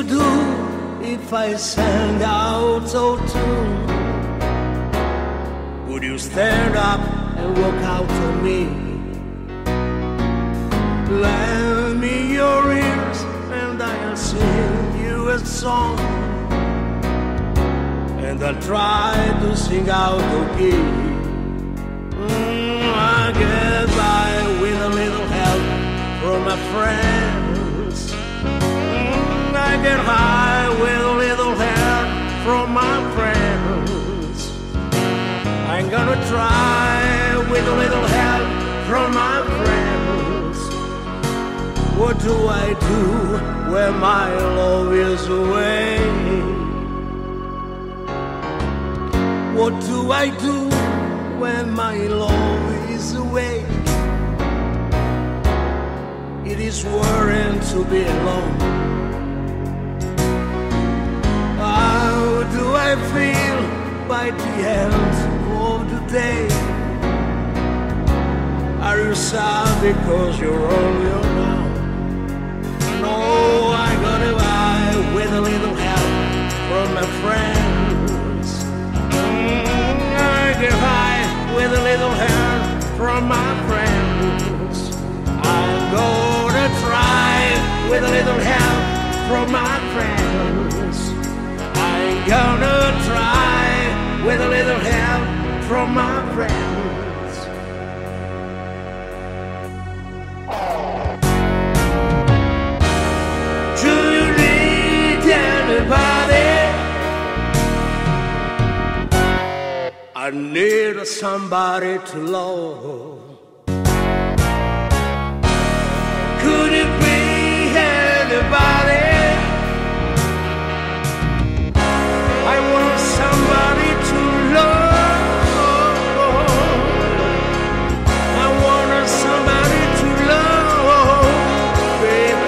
do if I sang out so tune? Would you stand up and walk out on me? Lend me your ears and I'll sing you a song, and I'll try to sing out the key. I get by with a little help from my friends. I get high with a little help from my friends. I'm gonna try with a little help from my friends. What do I do when my love is away? What do I do when my love is away? It is worrying to be alone. How do I feel by the end of the day? Are you sad because you're all alone now? No, I got by with a little help from my friends. I get high with a little help from my friends. I'm gonna try with a little help from my friends. I'm gonna try with a little help from my friends. Do you need anybody? I need somebody to love. Could it be anybody? I want somebody to love. I want somebody to love, baby.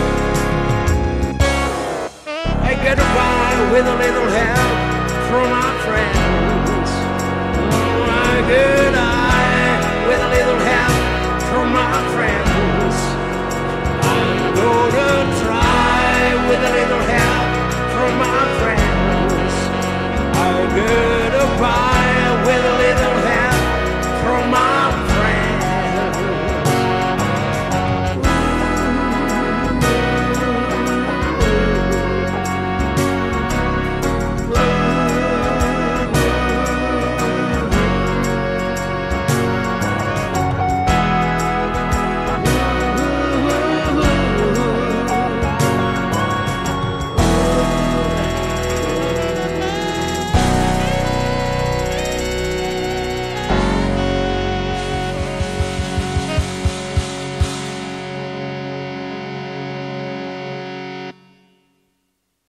I get by with a little help from my friends. I get by with a little help from my friends. I'm gonna